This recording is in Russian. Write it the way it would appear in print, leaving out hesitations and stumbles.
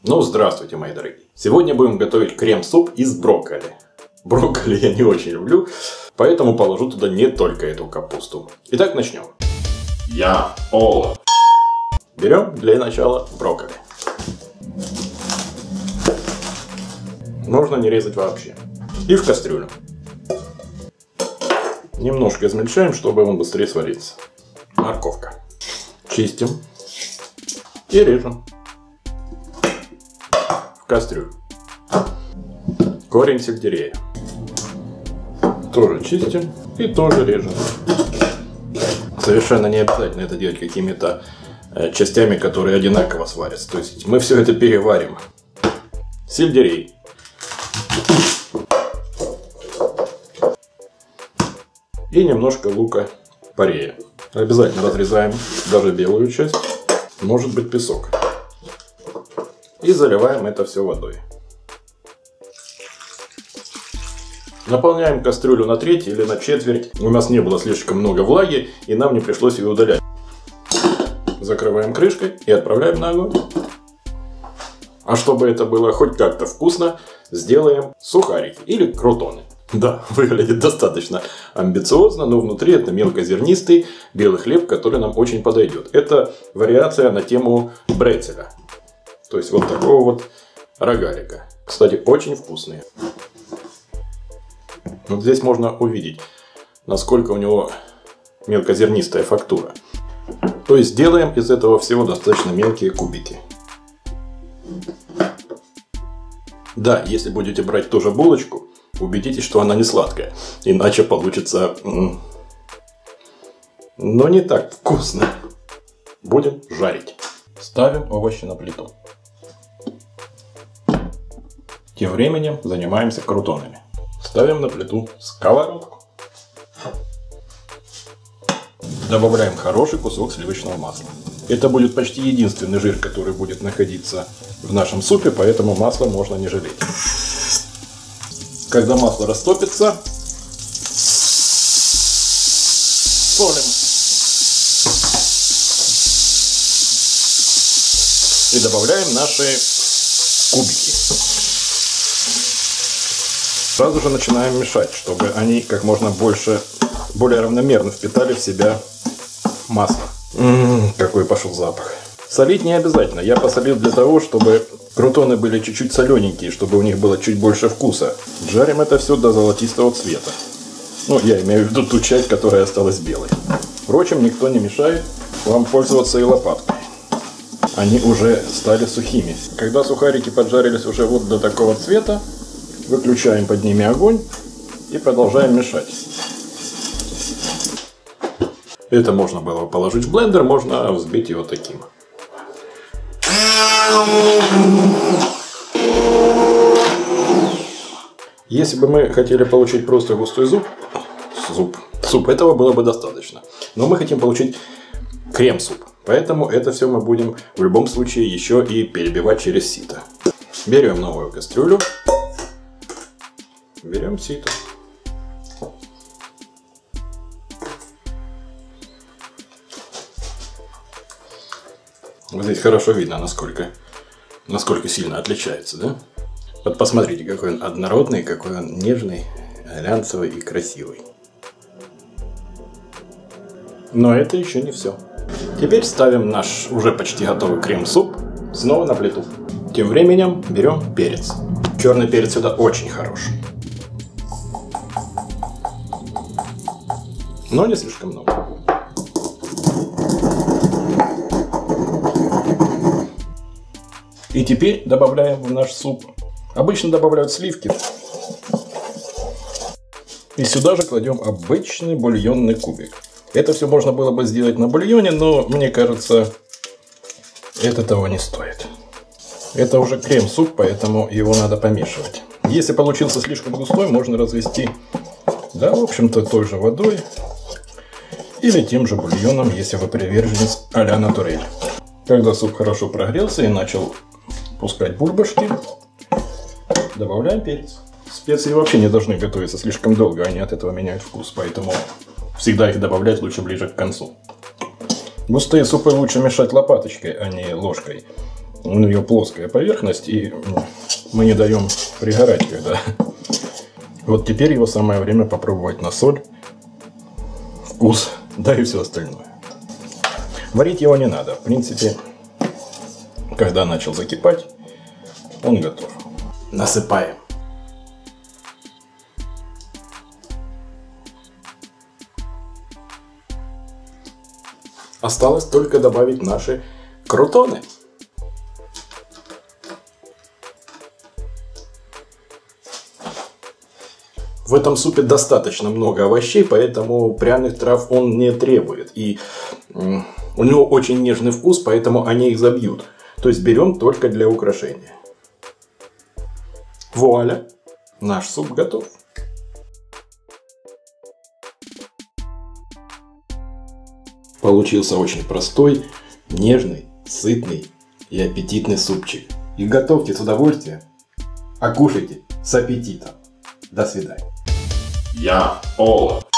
Ну, здравствуйте, мои дорогие. Сегодня будем готовить крем-суп из брокколи. Брокколи я не очень люблю, поэтому положу туда не только эту капусту. Итак, начнем. Я Олаф. Берем для начала брокколи. Можно не резать вообще. И в кастрюлю. Немножко измельчаем, чтобы он быстрее сварится. Морковка. Чистим. И режем. В кастрюлю. Корень сельдерея. Тоже чистим и тоже режем. Совершенно не обязательно это делать какими-то частями, которые одинаково сварятся. То есть мы все это переварим. Сельдерей. И немножко лука-порея. Обязательно разрезаем даже белую часть. Может быть песок. И заливаем это все водой. Наполняем кастрюлю на треть или на четверть. У нас не было слишком много влаги, и нам не пришлось ее удалять. Закрываем крышкой и отправляем на огонь. А чтобы это было хоть как-то вкусно, сделаем сухарики или крутоны. Да, выглядит достаточно амбициозно, но внутри это мелкозернистый белый хлеб, который нам очень подойдет. Это вариация на тему брецеля. То есть вот такого вот рогалика. Кстати, очень вкусные. Вот здесь можно увидеть, насколько у него мелкозернистая фактура. То есть делаем из этого всего достаточно мелкие кубики. Да, если будете брать ту же булочку, убедитесь, что она не сладкая. Иначе получится, но не так вкусно. Будем жарить. Ставим овощи на плиту. Тем временем занимаемся крутонами. Ставим на плиту сковородку. Добавляем хороший кусок сливочного масла. Это будет почти единственный жир, который будет находиться в нашем супе, поэтому масла можно не жалеть. Когда масло растопится, солим. И добавляем наши кубики. Сразу же начинаем мешать, чтобы они как можно более равномерно впитали в себя масло. Какой пошел запах. Солить не обязательно. Я посолил для того, чтобы крутоны были чуть-чуть солененькие, чтобы у них было чуть больше вкуса. Жарим это все до золотистого цвета. Ну, я имею в виду ту часть, которая осталась белой. Впрочем, никто не мешает вам пользоваться и лопаткой. Они уже стали сухими. Когда сухарики поджарились уже вот до такого цвета, выключаем под ними огонь и продолжаем мешать. Это можно было положить в блендер, можно взбить его таким. Если бы мы хотели получить просто густой суп, этого было бы достаточно. Но мы хотим получить крем-суп. Поэтому это все мы будем в любом случае еще и перебивать через сито. Берем новую кастрюлю. Берем сито. Вот здесь хорошо видно, насколько сильно отличается, да? Вот посмотрите, какой он однородный, какой он нежный, глянцевый и красивый. Но это еще не все. Теперь ставим наш уже почти готовый крем-суп снова на плиту. Тем временем берем перец. Черный перец сюда очень хорош. Но не слишком много. И теперь добавляем в наш суп. Обычно добавляют сливки. И сюда же кладем обычный бульонный кубик. Это все можно было бы сделать на бульоне, но мне кажется, это того не стоит. Это уже крем-суп, поэтому его надо помешивать. Если получился слишком густой, можно развести, да, в общем-то, той же водой. Или тем же бульоном, если вы приверженец а-ля натурель. Когда суп хорошо прогрелся и начал пускать бульбашки, добавляем перец. Специи вообще не должны готовиться слишком долго, они от этого меняют вкус, поэтому всегда их добавлять лучше ближе к концу. Густые супы лучше мешать лопаточкой, а не ложкой. У нее плоская поверхность, и мы не даем пригорать, когда... Вот теперь его самое время попробовать на соль, вкус, да и все остальное. Варить его не надо. В принципе, когда начал закипать, он готов. Насыпаем. Осталось только добавить наши крутоны. В этом супе достаточно много овощей, поэтому пряных трав он не требует. И у него очень нежный вкус, поэтому они их забьют. То есть берем только для украшения. Вуаля! Наш суп готов. Получился очень простой, нежный, сытный и аппетитный супчик. И готовьте с удовольствием, а кушайте с аппетитом. До свидания. Я Олаф.